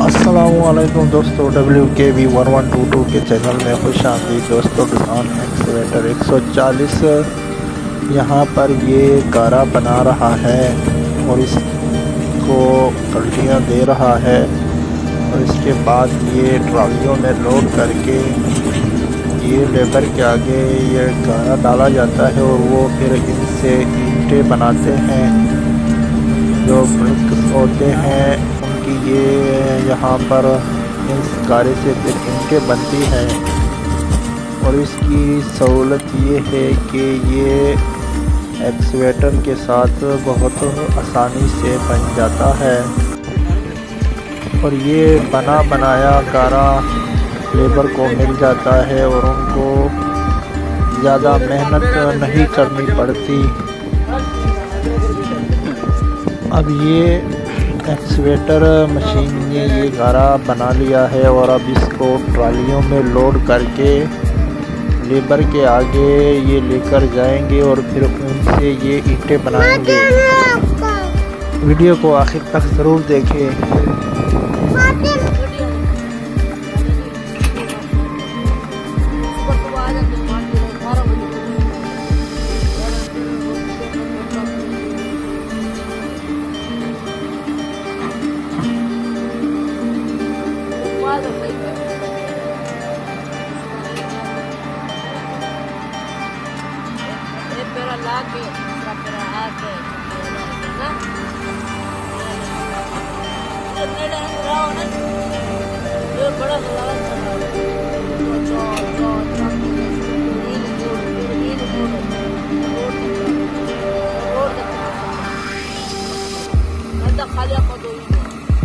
अस्सलामुअलैकुम दोस्तों, WKB1122 के चैनल में खुश आमदीद दोस्तों। किसान एक्सवेटर 140 यहाँ पर ये गारा बना रहा है और इसको कल्टियाँ दे रहा है और इसके बाद ये ट्रालियों में लोड करके ये लेबर के आगे ये गारा डाला जाता है और वो फिर इनसे ईंटें बनाते हैं। जो ब्रिक्स होते हैं उनकी ये यहाँ पर इस गारे से फिर ईंटें बनती हैं और इसकी सहूलत ये है कि ये एक्सवेटर के साथ बहुत आसानी से बन जाता है और ये बना बनाया गारा लेबर को मिल जाता है और उनको ज़्यादा मेहनत नहीं करनी पड़ती। अब ये एक्सवेटर मशीन ने ये गारा बना लिया है और अब इसको ट्रालियों में लोड करके लेबर के आगे ये लेकर जाएंगे और फिर उनसे ये ईंटें बनाएंगे। वीडियो को आखिर तक ज़रूर देखें। खाली आपको दो ही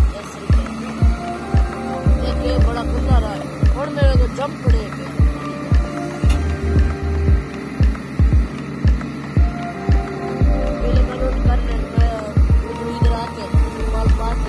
एक बड़ा कुत्ता रहा है और मेरे को जंप पड़े पहले मैं रोड करने मैं इधर आके माल बात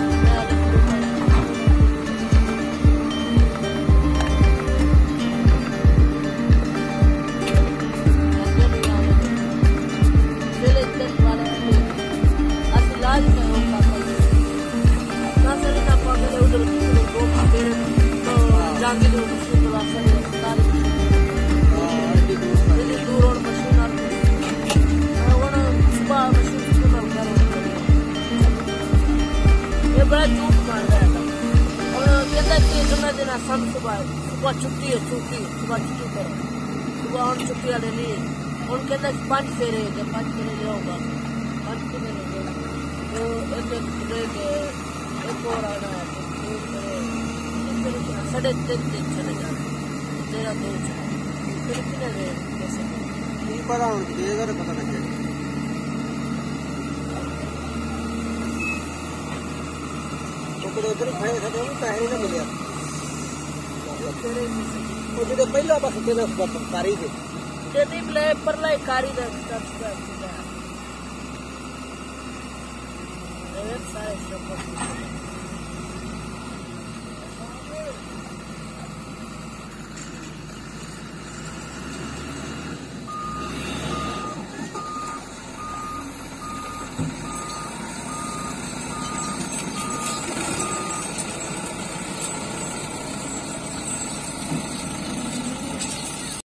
बड़ा झूठ मार रहा था और कहता कि देना सब सुबह छुट्टी है सुबह छुट्टी करो सुबह और छुट्टी वाले नहीं और कहता कि 5 फेरे जब 5 फेरे जाऊंगा 5 फेरे तो एक और आना है 3.5 दिन चले जाना तेरा 2 फिर कितने कैसे नहीं पता उनकी पता लगे उधर खड़े थे तो पैसे नहीं मिले और जो पहला बस तेरा कारी थे यदि प्ले पर लाई कारी दा सारे सब